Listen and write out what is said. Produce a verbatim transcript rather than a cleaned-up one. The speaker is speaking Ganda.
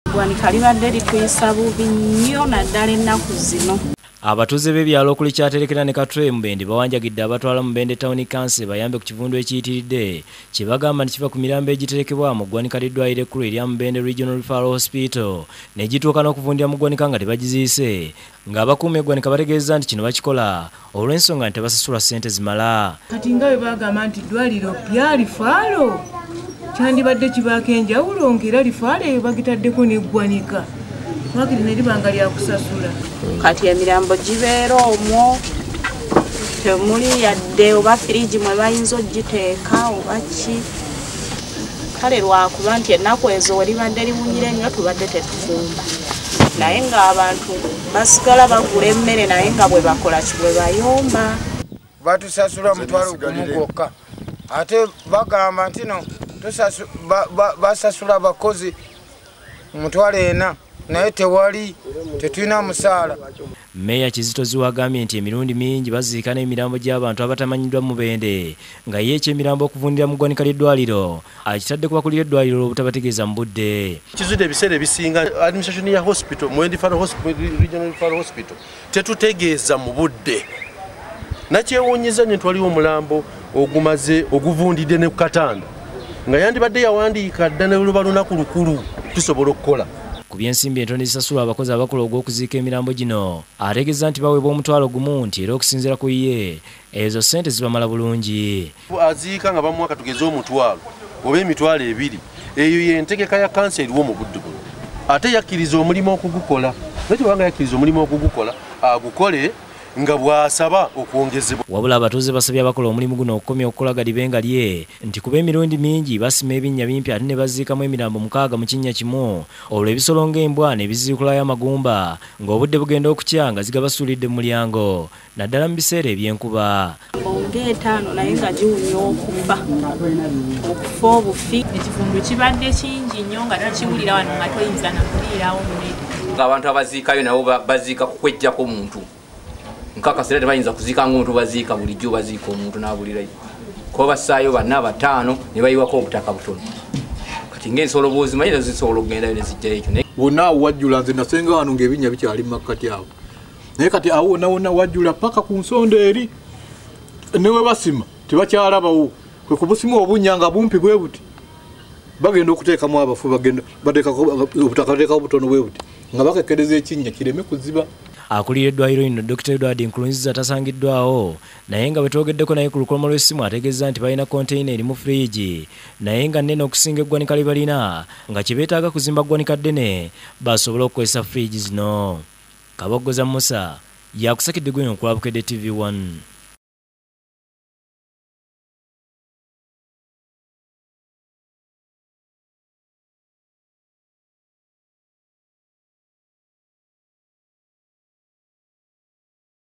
Eggwanika libadde lituyisa bubi nnyo naddala ennaku zino. Abatuuze b'ebyalo okuli Kyaterekera ne Katwe Mubende bawanjagidde abatwala Mubende Town Council bayambe ku kivundu ekiyitiridde kye bagamba nti kiva ku mirambo egiterekebwa mu ggwanika ly'eddwaliro ekkulu erya Mubende Regional Referral Hospital ne gituuka n'okuvundira mu ggwanika nga tebagiziise ng'abakuuma eggwanika bategeeza nti kino bakikola olw'ensonga nti tebasasula ssente zimala. Kati nga bwe bagamba nti eddwaliro pya lifaalo kyandibadde kibaako enjawulo ng'era lifaalo eyo bagitaddeko n'eggwanika. Wakiri neribanga lya kusasula. Kati emirambo gibeera omwo temuli yadde oba firiji mwe bayinza ogiteeka oba ki. Kale lwakuba nti ennaku ezo we libadde liwunyire nnyo tubadde tetufumba. Naye ng'abantu basigala bagula emmere naye nga bwe bakola ki bwe bayomba. Batusasula mutwalo gumu gwokka. Ate bagamba nti no basasula abakozi mutwalo ena. Naye tewali tetulina musaala. Meya Kizito ziwagambye nti emirundi mingi baziika n'emirambo gy'abantu abatamanyiddwa Mubende nga ye eky'emirambo okuvundira mu ggwanika ly'eddwaliro akitadde ku bakulira eddwaliro olw'obutabategeeza mu budde. Kizudde ebiseera ebisinga administration ya hospital Mubende Regional Referral Hospital tetutegeeza mu budde. Nakyewuunyiza nnyo twaliwo omulambo ogumaze oguvundidde ne ku Katanda nga yandibadde yawandiika dda ne luba lunaku lukulu tusobola okukola. Ku by'ensimbi entono ezisasula abakozi abakola ogw'okuziika emirambo gino ategeeza nti baweebwa omutwalo gumu nti era okusinziira ku ye ezo ssente zibamala bulungi. Aziika nga bamuwa katugeze omutwalo oba emitwalo ebiri eyo y'entegeka ya kansa eriwo mu budde buno. Ate yakkiriza omulimu okugukola. Nakyo banga yakkiriza omulimu okugukola agukole nga bw'asaba okwongezebwa. Wabula abatuuze basabye abakola omulimu guno okukomya okukola libenga lye nti kuba emirundi mingi basima ebinnya bimpi ate ne baziikamu emirambo mukaaga mu kinnya kimu olwo ebisolo ng'embwa ne biziikulayo amagumba ng'obudde bugenda okukya nga zigabasuulidde mu mulyango naddala mu biseera eby'enkuba. Ng'etaano naye nga giwunya okufa okufa obufi. Ekifumbo kibadde kingi nnyo nga tokiwulira wano nga toyinza na kuliirawo mulete. Ng'abantu abaziikayo nabo baziika kukwejjako muntu. Nkaka sera tebayinza kuziika ng'omuntu baziika bulijjo baziika omuntu n'abulirayo. Ko bassaayo banna bataano ne bayiwako obutaka butono. Kati ng'ensolo bw'ozimanyi nazo zisobola okugenda ne zijjayo ekyo. Wonna awo wajjula nze nasenga wano ng'ebinnya bikyali mu makkati awo. Naye kati awo wonna wonna wajjula paka ku nsonda eri. Ne we basima tebakyalabawo. Kwe ku busimu obunnya nga bumpi bwe buti. Bagenda okuteekamu abafu bagenda bateekako obutaka bateekako butono bwe buti. Nga bakekereza ekinnya kireme kuziba. Akulira eddwaliro lino Dokita Edward Nkurunziza tasangiddwawo naye nga bwe twogeddeko naye ku lukoloma lw'essimu ategeeza nti balina konteyina erimu firiigi naye nga nnene okusinga eggwanika lye balina nga kye beetaaga kuzimba ggwanika ddene basobole okukozesa firiigi zino. Kaboggoza Musa yakusakidde gwe nkulabukedde T V one.